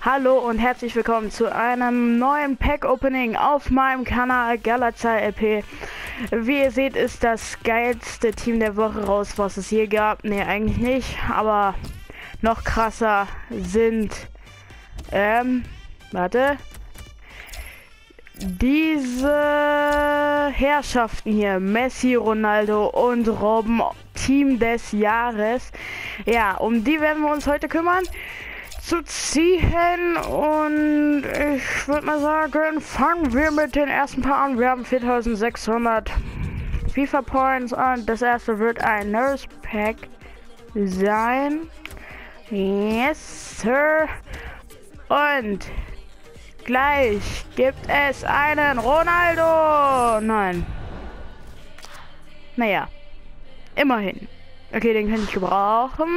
Hallo und herzlich willkommen zu einem neuen Pack-Opening auf meinem Kanal Galatasaray LP. Wie ihr seht, ist das geilste Team der Woche raus, was es je gab. Ne, eigentlich nicht, aber noch krasser sind, diese Herrschaften hier, Messi, Ronaldo und Robben, Team des Jahres. Ja, um die werden wir uns heute kümmern. Zu ziehen, und ich würde mal sagen, fangen wir mit den ersten paar an. Wir haben 4600 FIFA Points und das erste wird ein Nurse Pack sein. Yes, Sir. Und gleich gibt es einen Ronaldo. Nein. Naja, immerhin. Okay, den kann ich gebrauchen.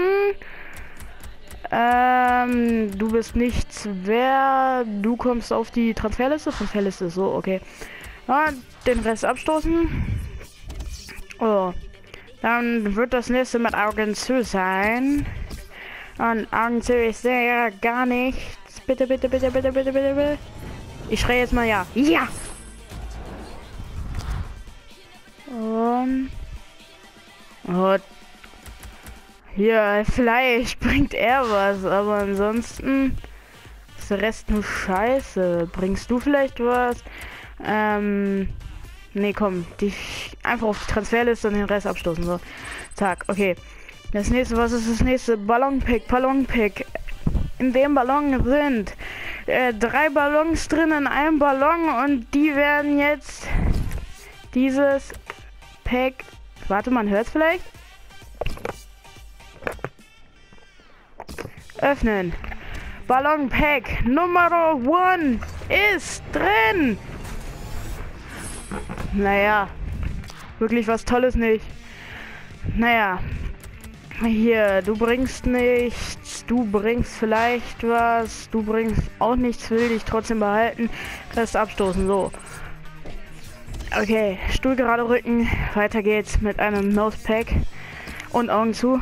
Du bist nichts wert. Du kommst auf die Transferliste. Transferliste, so, okay. Und den Rest abstoßen. Oh. Dann wird das nächste mit Augen zu sein. Und Augen zu, ich sehe ja gar nichts. Bitte, bitte, bitte, bitte, bitte, bitte, bitte. Ich schreie jetzt mal ja. Ja! Und... Oh. Ja, vielleicht bringt er was, aber ansonsten ist der Rest nur Scheiße. Bringst du vielleicht was? Nee, komm, einfach auf die Transferliste und den Rest abstoßen. So, zack, okay. Das nächste, was ist das nächste? Ballonpick, Ballonpick. In dem Ballon sind 3 Ballons drin in einem Ballon und die werden jetzt dieses Pack. Warte, man hört es vielleicht? Öffnen. Ballon Pack Nummer 1 ist drin. Naja, wirklich was Tolles nicht. Naja, hier, du bringst nichts, du bringst vielleicht was, du bringst auch nichts, will dich trotzdem behalten. Rest abstoßen, so. Okay, Stuhl gerade rücken, weiter geht's mit einem Nose Pack und Augen zu.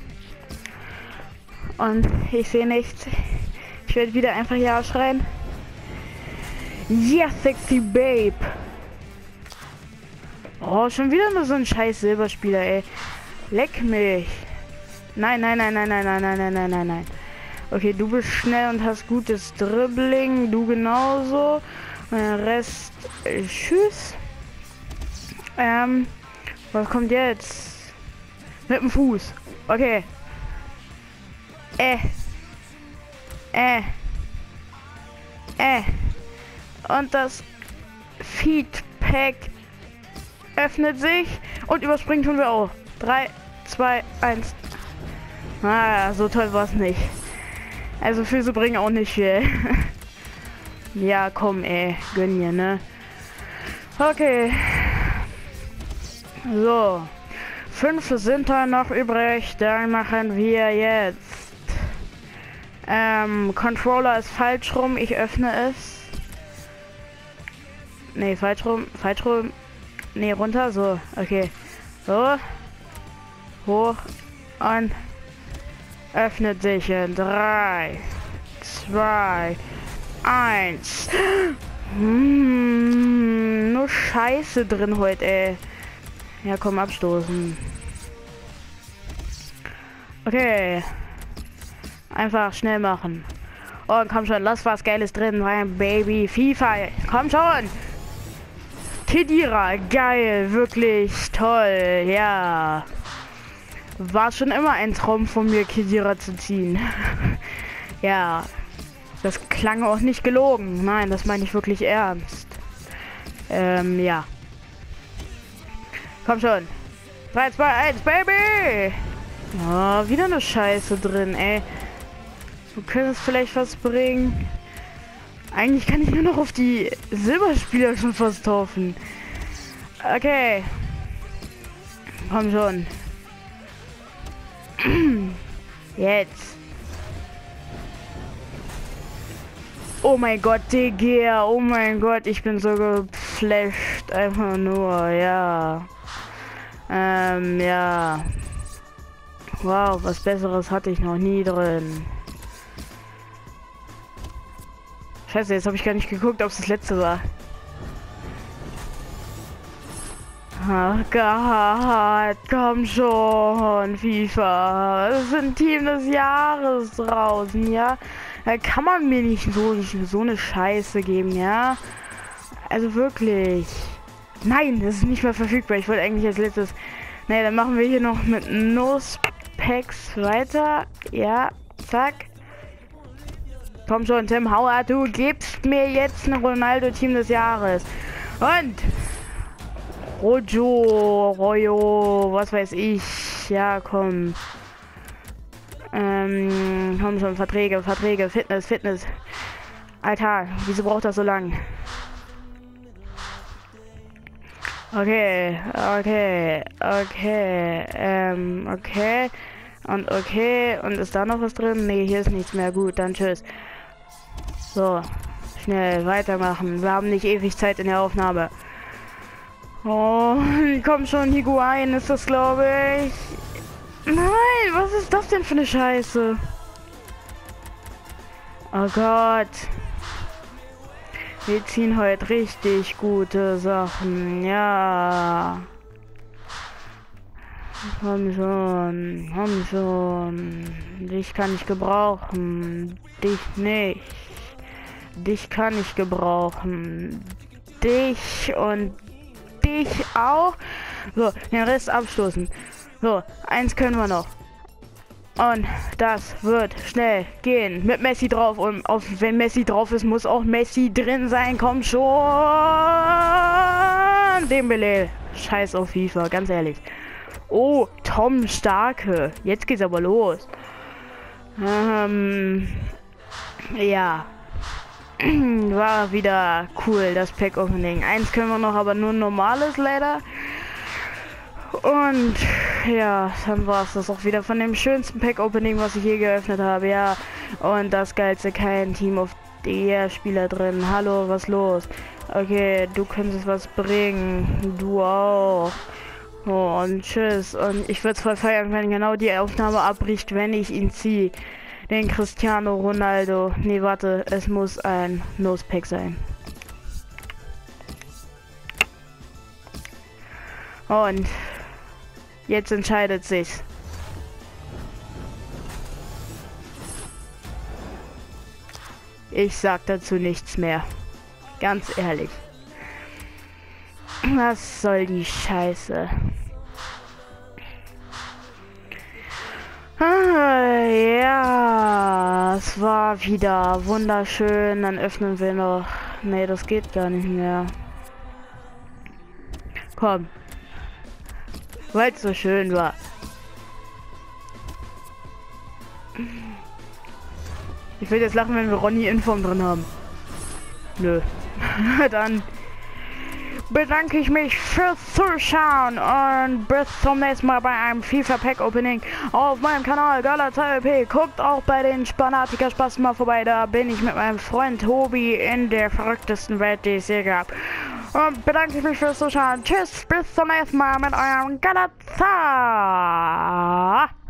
Und ich sehe nichts. Ich werde wieder einfach ja schreien. Ja, sexy Babe. Oh, schon wieder nur so ein scheiß Silberspieler, ey. Leck mich. Nein, nein, nein, nein, nein, nein, nein, nein, nein, nein, nein. Okay, du bist schnell und hast gutes Dribbling. Du genauso. Und der Rest, tschüss. Was kommt jetzt? Mit dem Fuß. Okay. Und das Feedpack öffnet sich und überspringen tun wir auch. 3, 2, 1. Ah, so toll war es nicht. Also Füße bringen auch nicht viel. Ja, komm, gönn dir, ne? Okay. So. 5 sind da noch übrig. Dann machen wir jetzt. Controller ist falsch rum. Ich öffne es. Nee, falsch rum. Falsch rum. Nee, runter. So, okay. So. Hoch. Und öffnet sich in 3, 2, 1. Nur Scheiße drin heute, ey. Ja, komm, abstoßen. Okay. Einfach schnell machen. Oh, komm schon, lass was Geiles drin rein, Baby. FIFA, komm schon. Khedira, geil, wirklich toll, ja. War schon immer ein Traum von mir, Khedira zu ziehen. Ja, das klang auch nicht gelogen. Nein, das meine ich wirklich ernst. Ja. Komm schon. 3, 2, 1, Baby! Oh, wieder eine Scheiße drin, ey. Du könntest vielleicht was bringen. Eigentlich kann ich nur noch auf die Silberspieler schon fast hoffen. Okay. Komm schon. Jetzt. Oh mein Gott, Digga. Oh mein Gott, ich bin so geflasht. Einfach nur, ja. Ja. Wow, was Besseres hatte ich noch nie drin. Scheiße, jetzt habe ich gar nicht geguckt, ob es das letzte war. Ach Gott, komm schon, FIFA. Das ist ein Team des Jahres draußen, ja. Da kann man mir nicht so eine Scheiße geben, ja. Also wirklich. Nein, das ist nicht mehr verfügbar. Ich wollte eigentlich als letztes. Naja, dann machen wir hier noch mit Nose-Packs weiter. Ja, zack. Komm schon, Tim Howard, du gibst mir jetzt ein Ronaldo-Team des Jahres. Und Rojo, was weiß ich. Ja, komm. Komm schon, Verträge, Fitness. Alter, wieso braucht das so lang? Okay. Und ist da noch was drin? Nee, hier ist nichts mehr. Gut, dann tschüss. So, schnell weitermachen. Wir haben nicht ewig Zeit in der Aufnahme. Oh, komm schon, Higuain ist das, glaube ich. Nein, was ist das denn für eine Scheiße? Oh Gott. Wir ziehen heute richtig gute Sachen, ja. Komm schon. Dich kann ich gebrauchen. Dich nicht. Dich kann ich gebrauchen. Dich und dich auch. So, den Rest abstoßen. So, eins können wir noch. Und das wird schnell gehen. Mit Messi drauf. Und wenn Messi drauf ist, muss auch Messi drin sein. Komm schon. Dembele. Scheiß auf FIFA, ganz ehrlich. Oh, Tom Starke. Jetzt geht's aber los. Ja. War wieder cool, das Pack Opening. Eins können wir noch, aber nur ein normales leider. Und ja, dann war es das auch wieder von dem schönsten Pack Opening, was ich je geöffnet habe. Ja, und das geilste, kein Team of the Year Spieler drin. Hallo, was los? Okay, du könntest was bringen. Du auch. Oh, und tschüss. Und ich würde es voll feiern, wenn genau die Aufnahme abbricht, wenn ich ihn ziehe. Den Cristiano Ronaldo. Nee, warte, es muss ein Nose-Pack sein. Und jetzt entscheidet sich's. Ich sag dazu nichts mehr. Ganz ehrlich. Was soll die Scheiße? Ja, es war wieder wunderschön. Dann öffnen wir noch. Nee, das geht gar nicht mehr. Komm. Weil es so schön war. Ich will jetzt lachen, wenn wir Ronny in Form drin haben. Nö. Dann bedanke ich mich fürs Zuschauen und bis zum nächsten Mal bei einem FIFA Pack Opening auf meinem Kanal Galatasaray. Guckt auch bei den Spanatiker Spaß mal vorbei, da bin ich mit meinem Freund Tobi in der verrücktesten Welt, die es je gab. Und bedanke ich mich fürs Zuschauen. Tschüss, bis zum nächsten Mal mit eurem Galatasaray.